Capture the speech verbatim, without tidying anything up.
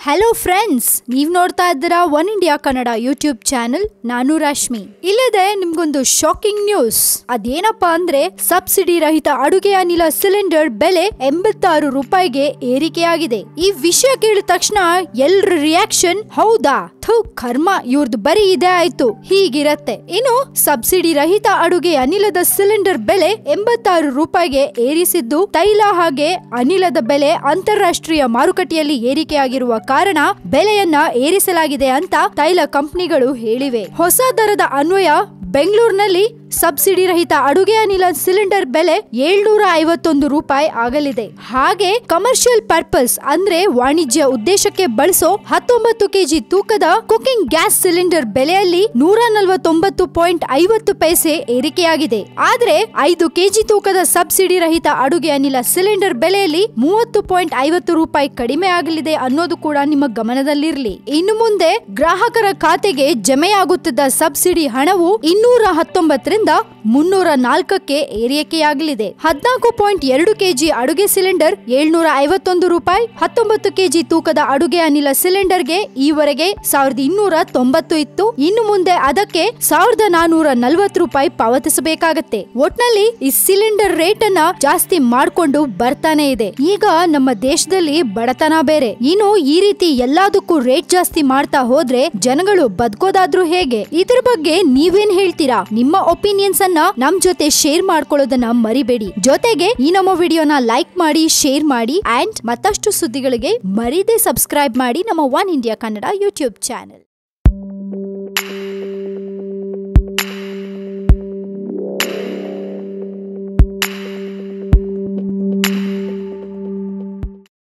Hello friends, ನೀವ್ ನೋಡ್ತಾ ಇದ್ದೀರಾ one India Kannada YouTube channel. ನಾನು ರಶ್ಮಿ. ಇಲ್ಲದೆ ನಿಮ್ಗೊಂದು ಶಾಕಿಂಗ್ ನ್ಯೂಸ್. ಅದೇನಪ್ಪಾ ಅಂದ್ರೆ ಸಬ್ಸಿಡಿ ರಹಿತ ಅಡುಗೆ ಅನಿಲ ಸಿಲಿಂಡರ್ ಬೆಲೆ ಎಂಬತ್ತಾರು ರೂಪಾಯಿಗೆ ಏರಿಕೆಯಾಗಿದೆ. ಈ ವಿಷಯ ಕೇಳಿದ ತಕ್ಷಣ ಎಲ್ರ ರಿಯಾಕ್ಷನ್ ಹೌದಾ ಥು ಕರ್ಮ ಇವ್ರದ್ದು ಬರೀ ಇದೇ ಆಯ್ತು ಹೀಗಿರತ್ತೆ. ಇನ್ನು ಸಬ್ಸಿಡಿ ರಹಿತ ಅಡುಗೆ ಅನಿಲದ ಸಿಲಿಂಡರ್ ಬೆಲೆ ಎಂಬತ್ತಾರು ರೂಪಾಯಿಗೆ ಏರಿಸಿದ್ದು, ತೈಲ ಹಾಗೆ ಅನಿಲದ ಬೆಲೆ ಅಂತಾರಾಷ್ಟ್ರೀಯ ಮಾರುಕಟ್ಟೆಯಲ್ಲಿ ಏರಿಕೆಯಾಗಿರುವ ಕಾರಣ ಬೆಲೆಯನ್ನ ಏರಿಸಲಾಗಿದೆ ಅಂತ ತೈಲ ಕಂಪನಿಗಳು ಹೇಳಿವೆ. ಹೊಸ ದರದ ಅನ್ವಯ ಬೆಂಗಳೂರಿನಲ್ಲಿ ಸಬ್ಸಿಡಿ ರಹಿತ ಅಡುಗೆ ಅನಿಲ ಸಿಲಿಂಡರ್ ಬೆಲೆ ಏಳ್ನೂರ ಐವತ್ತೊಂದು ರೂಪಾಯಿ ಆಗಲಿದೆ. ಹಾಗೆ ಕಮರ್ಷಿಯಲ್ ಪರ್ಪಸ್ ಅಂದ್ರೆ ವಾಣಿಜ್ಯ ಉದ್ದೇಶಕ್ಕೆ ಬಳಸೋ ಹತ್ತೊಂಬತ್ತು ಕೆಜಿ ತೂಕದ ಕುಕಿಂಗ್ ಗ್ಯಾಸ್ ಸಿಲಿಂಡರ್ ಬೆಲೆಯಲ್ಲಿ ನೂರ ನಲವತ್ತೊಂಬತ್ತು ಪಾಯಿಂಟ್ ಐವತ್ತು ಪೈಸೆ ಏರಿಕೆಯಾಗಿದೆ. ಆದ್ರೆ ಐದು ಕೆಜಿ ತೂಕದ ಸಬ್ಸಿಡಿ ರಹಿತ ಅಡುಗೆ ಅನಿಲ ಸಿಲಿಂಡರ್ ಬೆಲೆಯಲ್ಲಿ ಮೂವತ್ತು ಪಾಯಿಂಟ್ ಐವತ್ತು ರೂಪಾಯಿ ಕಡಿಮೆ ಆಗಲಿದೆ ಅನ್ನೋದು ಕೂಡ ನಿಮ್ಮ ಗಮನದಲ್ಲಿರಲಿ. ಇನ್ನು ಮುಂದೆ ಗ್ರಾಹಕರ ಖಾತೆಗೆ ಜಮೆಯಾಗುತ್ತಿದ್ದ ಸಬ್ಸಿಡಿ ಹಣವು ಇನ್ನೂರ ಹತ್ತೊಂಬತ್ತರಿಂದ ಮುನ್ನೂರ ನಾಲ್ಕಕ್ಕೆ ಏರಿಕೆಯಾಗಲಿದೆ. ಹದಿನಾಲ್ಕು ಪಾಯಿಂಟ್ ಎರಡು ಕೆಜಿ ಅಡುಗೆ ಸಿಲಿಂಡರ್ ಏಳ್ನೂರ ಐವತ್ತೊಂದು ರೂಪಾಯಿ, ಹತ್ತೊಂಬತ್ತು ಕೆಜಿ ತೂಕದ ಅಡುಗೆ ಅನಿಲ ಸಿಲಿಂಡರ್ಗೆ ಈವರೆಗೆ ಸಾವಿರದ ಇನ್ನೂರ ತೊಂಬತ್ತು ಇತ್ತು. ಇನ್ನು ಮುಂದೆ ಅದಕ್ಕೆ ಸಾವಿರದ ನಾನೂರ ನಲ್ವತ್ತು ರೂಪಾಯಿ ಪಾವತಿಸಬೇಕಾಗತ್ತೆ. ಒಟ್ನಲ್ಲಿ ಈ ಸಿಲಿಂಡರ್ ರೇಟ್ ಅನ್ನ ಜಾಸ್ತಿ ಮಾಡ್ಕೊಂಡು ಬರ್ತಾನೆ ಇದೆ. ಈಗ ನಮ್ಮ ದೇಶದಲ್ಲಿ ಬಡತನ ಬೇರೆ, ಇನ್ನು ಈ ರೀತಿ ಎಲ್ಲದಕ್ಕೂ ರೇಟ್ ಜಾಸ್ತಿ ಮಾಡ್ತಾ ಹೋದ್ರೆ ಜನಗಳು ಬದುಕೋದಾದ್ರೂ ಹೇಗೆ? ಇದ್ರ ಬಗ್ಗೆ ನೀವೇನ್ ಹೇಳ್ತೀರಾ? ನಿಮ್ಮ ಒಪಿನಿಯನ್ಸ್ ಅನ್ನ ನಮ್ ಜೊತೆ ಶೇರ್ ಮಾಡ್ಕೊಳ್ಳೋದನ್ನ ಮರಿಬೇಡಿ. ಜೊತೆಗೆ ಈ ನಮ್ಮ ವಿಡಿಯೋನ ಲೈಕ್ ಮಾಡಿ, ಶೇರ್ ಮಾಡಿ ಅಂಡ್ ಮತ್ತಷ್ಟು ಸುದ್ದಿಗಳಿಗೆ ಮರಿದೇ ಸಬ್ಸ್ಕ್ರೈಬ್ ಮಾಡಿ ನಮ್ಮ one India Kannada YouTube channel.